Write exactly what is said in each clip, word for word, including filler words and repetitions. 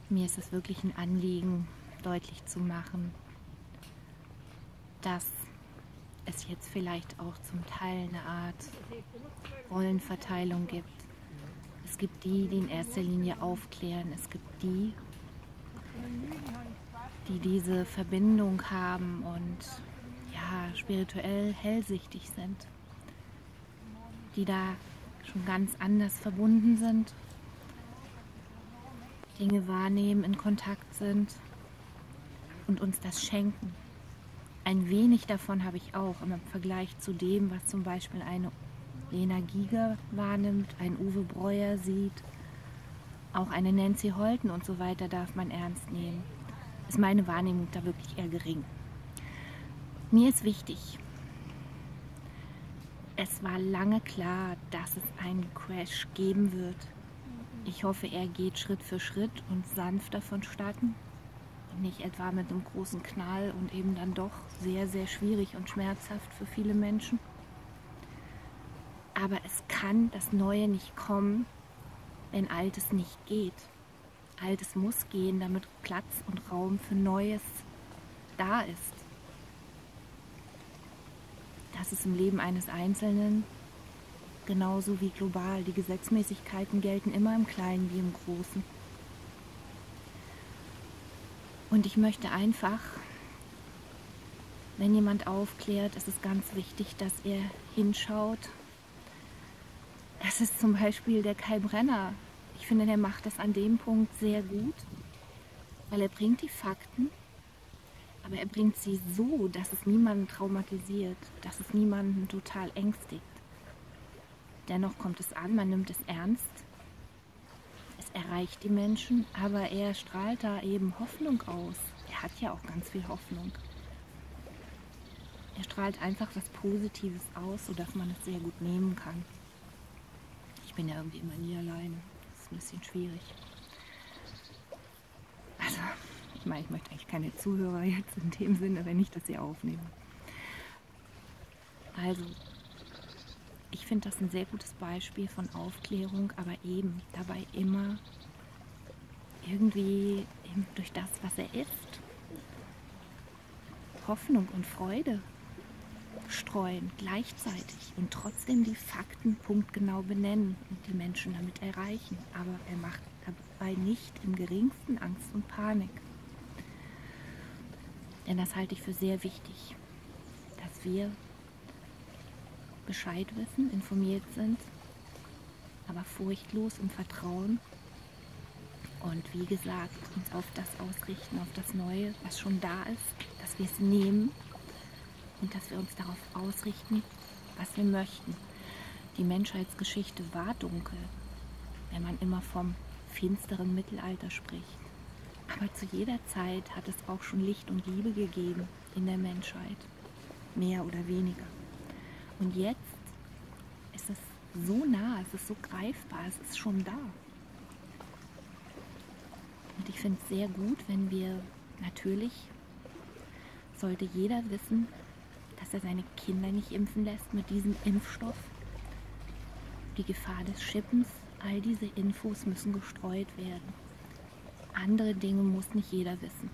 Mir ist es wirklich ein Anliegen, deutlich zu machen, dass es jetzt vielleicht auch zum Teil eine Art Rollenverteilung gibt. Es gibt die, die in erster Linie aufklären. Es gibt die, die diese Verbindung haben und ja, spirituell hellsichtig sind, die da schon ganz anders verbunden sind, Dinge wahrnehmen, in Kontakt sind und uns das schenken. Ein wenig davon habe ich auch im Vergleich zu dem, was zum Beispiel eine Lena Giger wahrnimmt, ein Uwe Breuer sieht, auch eine Nancy Holten und so weiter darf man ernst nehmen. Ist meine Wahrnehmung da wirklich eher gering. Mir ist wichtig, es war lange klar, dass es einen Crash geben wird. Ich hoffe, er geht Schritt für Schritt und sanfter vonstatten und nicht etwa mit einem großen Knall und eben dann doch sehr, sehr schwierig und schmerzhaft für viele Menschen. Aber es kann das Neue nicht kommen, wenn Altes nicht geht. Altes muss gehen, damit Platz und Raum für Neues da ist. Das ist im Leben eines Einzelnen genauso wie global. Die Gesetzmäßigkeiten gelten immer im Kleinen wie im Großen. Und ich möchte einfach, wenn jemand aufklärt, ist es ganz wichtig, dass er hinschaut. Das ist zum Beispiel der Kai Brenner. Ich finde, der macht das an dem Punkt sehr gut, weil er bringt die Fakten, aber er bringt sie so, dass es niemanden traumatisiert, dass es niemanden total ängstigt. Dennoch kommt es an, man nimmt es ernst, es erreicht die Menschen, aber er strahlt da eben Hoffnung aus. Er hat ja auch ganz viel Hoffnung. Er strahlt einfach was Positives aus, sodass man es sehr gut nehmen kann. Ich bin ja irgendwie immer nie alleine. Das ist ein bisschen schwierig. Also, ich meine, ich möchte eigentlich keine Zuhörer jetzt in dem Sinne, wenn ich das hier aufnehme. Also, ich finde das ein sehr gutes Beispiel von Aufklärung, aber eben dabei immer irgendwie eben durch das, was er ist, Hoffnung und Freude streuen gleichzeitig und trotzdem die Fakten punktgenau benennen und die Menschen damit erreichen. Aber er macht dabei nicht im geringsten Angst und Panik. Denn das halte ich für sehr wichtig, dass wir Bescheid wissen, informiert sind, aber furchtlos im Vertrauen und wie gesagt, uns auf das ausrichten, auf das Neue, was schon da ist, dass wir es nehmen und dass wir uns darauf ausrichten, was wir möchten. Die Menschheitsgeschichte war dunkel, wenn man immer vom finsteren Mittelalter spricht. Aber zu jeder Zeit hat es auch schon Licht und Liebe gegeben in der Menschheit, mehr oder weniger. Und jetzt ist es so nah, es ist so greifbar, es ist schon da. Und ich finde es sehr gut, wenn wir natürlich, sollte jeder wissen, dass er seine Kinder nicht impfen lässt mit diesem Impfstoff. Die Gefahr des Schippens, all diese Infos müssen gestreut werden. Andere Dinge muss nicht jeder wissen.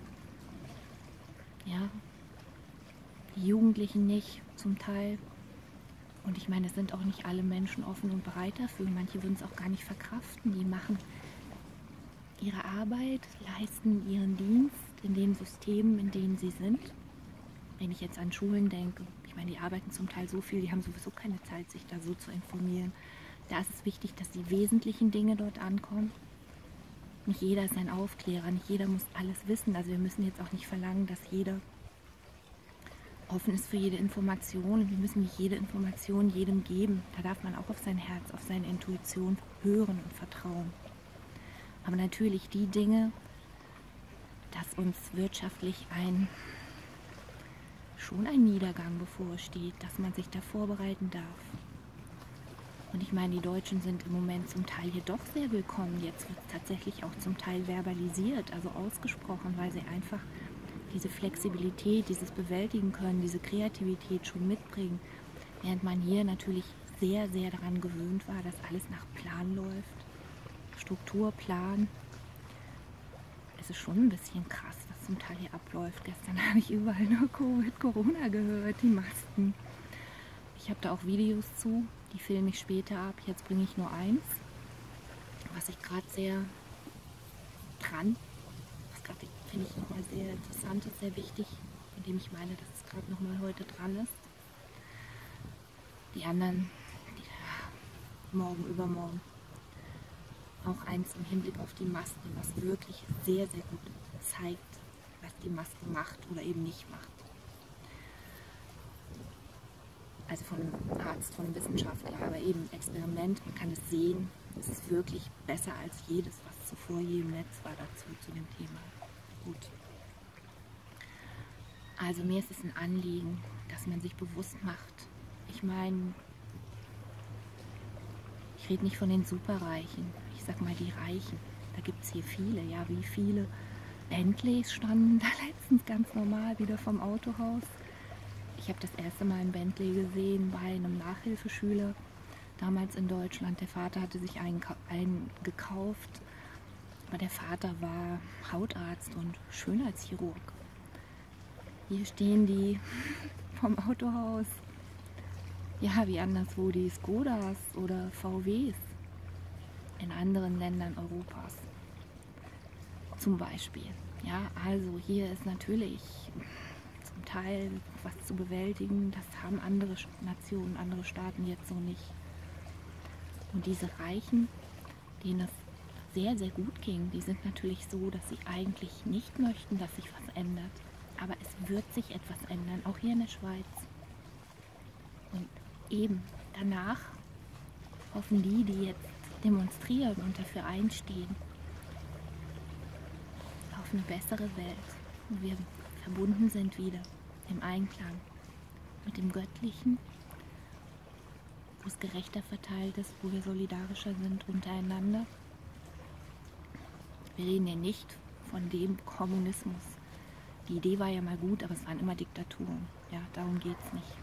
Ja, die Jugendlichen nicht zum Teil. Und ich meine, es sind auch nicht alle Menschen offen und bereit dafür. Manche würden es auch gar nicht verkraften. Die machen ihre Arbeit, leisten ihren Dienst in den Systemen, in denen sie sind. Wenn ich jetzt an Schulen denke, ich meine, die arbeiten zum Teil so viel, die haben sowieso keine Zeit, sich da so zu informieren. Da ist es wichtig, dass die wesentlichen Dinge dort ankommen. Nicht jeder ist ein Aufklärer, nicht jeder muss alles wissen. Also wir müssen jetzt auch nicht verlangen, dass jeder offen ist für jede Information. Und wir müssen nicht jede Information jedem geben. Da darf man auch auf sein Herz, auf seine Intuition hören und vertrauen. Aber natürlich die Dinge, dass uns wirtschaftlich ein schon ein Niedergang bevorsteht, dass man sich da vorbereiten darf. Und ich meine, die Deutschen sind im Moment zum Teil hier doch sehr willkommen. Jetzt wird es tatsächlich auch zum Teil verbalisiert, also ausgesprochen, weil sie einfach diese Flexibilität, dieses Bewältigen können, diese Kreativität schon mitbringen. Während man hier natürlich sehr, sehr daran gewöhnt war, dass alles nach Plan läuft. Struktur, Plan. es ist schon ein bisschen krass, was zum Teil hier abläuft. Gestern habe ich überall nur Covid, Corona gehört, die Masken. Ich habe da auch Videos zu, die filme ich später ab. Jetzt bringe ich nur eins, was ich gerade sehr dran, was gerade finde ich nochmal sehr interessant ist, sehr wichtig, von dem ich meine, dass es gerade nochmal heute dran ist. Die anderen, die, morgen, übermorgen. Auch eins im Hinblick auf die Maske, was wirklich sehr, sehr gut zeigt, was die Maske macht oder eben nicht macht. Also von einem Arzt, von einem Wissenschaftler, aber eben ein Experiment, man kann es sehen, es ist wirklich besser als jedes, was zuvor je im Netz war dazu, zu dem Thema. Gut. Also mir ist es ein Anliegen, dass man sich bewusst macht. Ich meine, ich rede nicht von den Superreichen, ich sag mal die Reichen. Da gibt es hier viele, ja, wie viele Bentleys standen da letztens ganz normal wieder vom Autohaus. Ich habe das erste Mal ein Bentley gesehen bei einem Nachhilfeschüler, damals in Deutschland. Der Vater hatte sich einen, einen gekauft, aber der Vater war Hautarzt und Schönheitschirurg. Hier stehen die vom Autohaus. Ja, wie anderswo die Skodas oder V Ws in anderen Ländern Europas. Zum Beispiel. Ja, also hier ist natürlich zum Teil was zu bewältigen. Das haben andere Nationen, andere Staaten jetzt so nicht. Und diese Reichen, denen es sehr, sehr gut ging, die sind natürlich so, dass sie eigentlich nicht möchten, dass sich was ändert. Aber es wird sich etwas ändern, auch hier in der Schweiz. Und eben danach hoffen die, die jetzt demonstrieren und dafür einstehen, auf eine bessere Welt, wo wir verbunden sind wieder, im Einklang mit dem Göttlichen, wo es gerechter verteilt ist, wo wir solidarischer sind untereinander. Wir reden ja nicht von dem Kommunismus. Die Idee war ja mal gut, aber es waren immer Diktaturen. Ja, darum geht es nicht.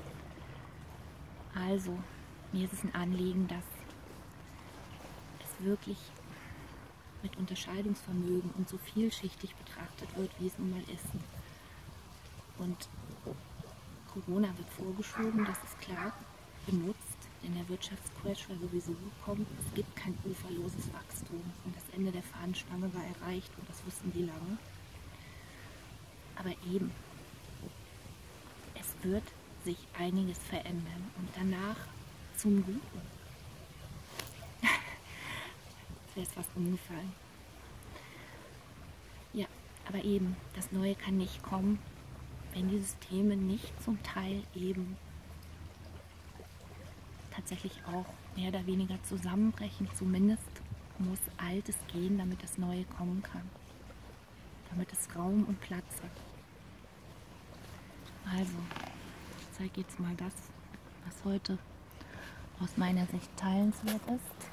Also, mir ist es ein Anliegen, dass es wirklich mit Unterscheidungsvermögen und so vielschichtig betrachtet wird, wie es nun mal ist. Und Corona wird vorgeschoben, das ist klar, benutzt, denn der Wirtschaftscrash war sowieso gekommen. Es gibt kein uferloses Wachstum und das Ende der Fahnenstange war erreicht und das wussten die lange. Aber eben, es wird sich einiges verändern und danach zum Guten. Jetzt wäre es fast umgefallen. Ja, aber eben, das Neue kann nicht kommen, wenn die Systeme nicht zum Teil eben tatsächlich auch mehr oder weniger zusammenbrechen. Zumindest muss Altes gehen, damit das Neue kommen kann. Damit es Raum und Platz hat. Also, ich zeige jetzt mal das, was heute aus meiner Sicht teilenswert ist.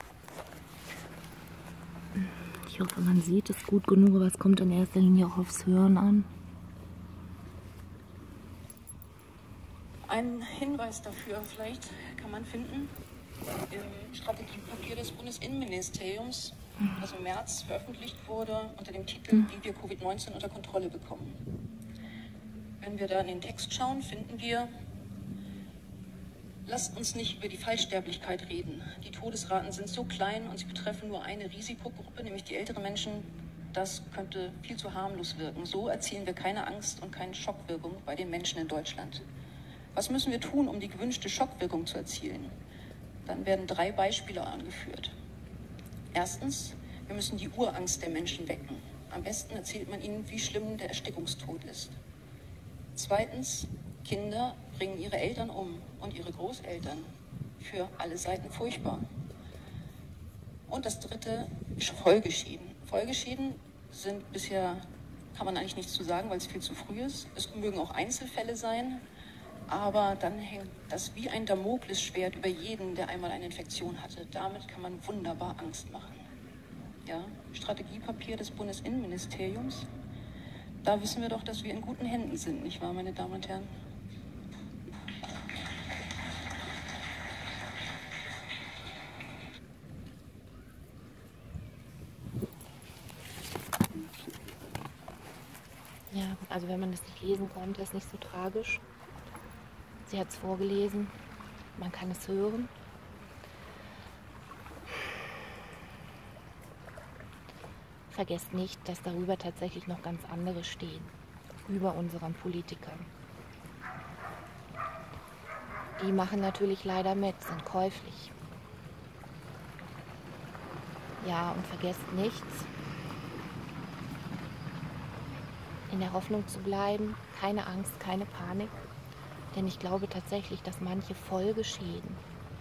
Ich hoffe, man sieht es gut genug, aber es kommt in erster Linie auch aufs Hören an. Ein Hinweis dafür vielleicht kann man finden im Strategiepapier des Bundesinnenministeriums, das im März veröffentlicht wurde unter dem Titel Wie wir Covid neunzehn unter Kontrolle bekommen. Wenn wir da in den Text schauen, finden wir: Lasst uns nicht über die Fallsterblichkeit reden. Die Todesraten sind so klein und sie betreffen nur eine Risikogruppe, nämlich die älteren Menschen. Das könnte viel zu harmlos wirken. So erzielen wir keine Angst und keine Schockwirkung bei den Menschen in Deutschland. Was müssen wir tun, um die gewünschte Schockwirkung zu erzielen? Dann werden drei Beispiele angeführt. Erstens, wir müssen die Urangst der Menschen wecken. Am besten erzählt man ihnen, wie schlimm der Erstickungstod ist. Zweitens, Kinder bringen ihre Eltern um und ihre Großeltern. Für alle Seiten furchtbar. Und das dritte, Folgeschäden. Folgeschäden sind bisher, kann man eigentlich nichts zu sagen, weil es viel zu früh ist. Es mögen auch Einzelfälle sein, aber dann hängt das wie ein Damoklesschwert über jeden, der einmal eine Infektion hatte. Damit kann man wunderbar Angst machen. Ja, Strategiepapier des Bundesinnenministeriums. Da wissen wir doch, dass wir in guten Händen sind, nicht wahr, meine Damen und Herren? Ja, also wenn man das nicht lesen konnte, ist nicht so tragisch. Sie hat es vorgelesen, man kann es hören. Vergesst nicht, dass darüber tatsächlich noch ganz andere stehen, über unseren Politikern. Die machen natürlich leider mit, sind käuflich. Ja, und vergesst nichts, in der Hoffnung zu bleiben, keine Angst, keine Panik, denn ich glaube tatsächlich, dass manche Folgeschäden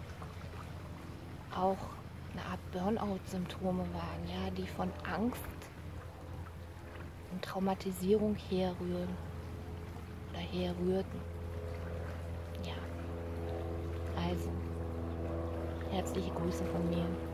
auch eine Art Burnout-Symptome waren, ja, die von Angst und Traumatisierung herrühren oder herrührten. Ja, also herzliche Grüße von mir.